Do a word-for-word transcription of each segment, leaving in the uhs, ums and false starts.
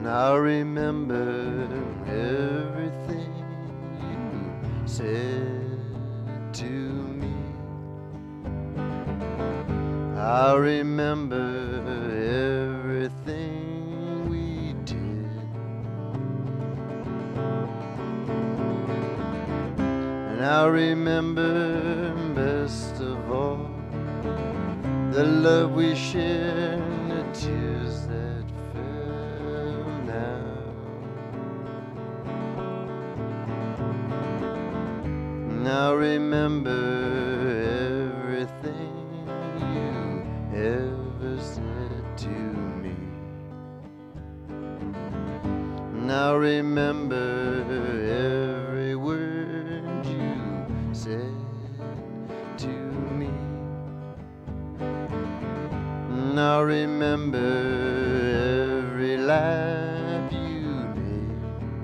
I'll remember everything you said to me. I'll remember everything we did, and I'll remember best of all the love we shared and the tears that fell now. And I'll remember everything you ever said to me. And I'll remember every word you said to me. And I'll remember every laugh you made.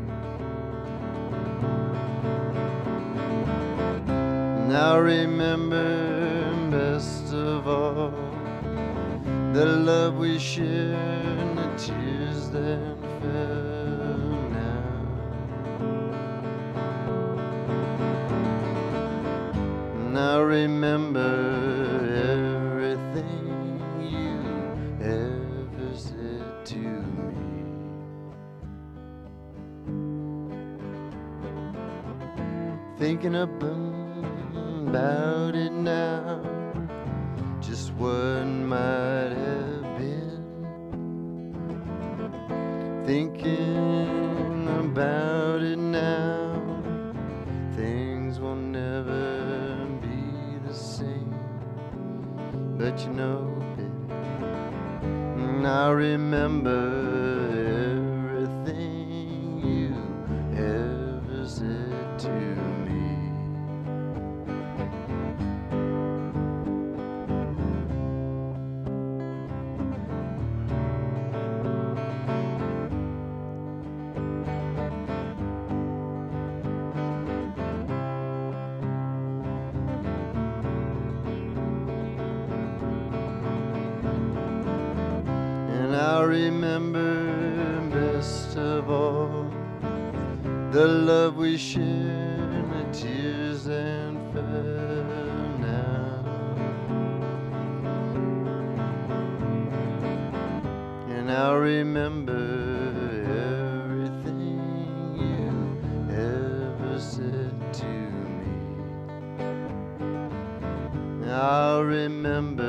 And I'll remember best of all the love we shared and the tears that fell now. And I'll remember everything you ever said to me. Thinking about it now, just what might have been. Thinking about it now, things will never be the same. But you know, baby, I remember everything you ever said to me. And I'll remember best of all the love we shared and the tears that fell now. And I'll remember everything you ever said to me. I'll remember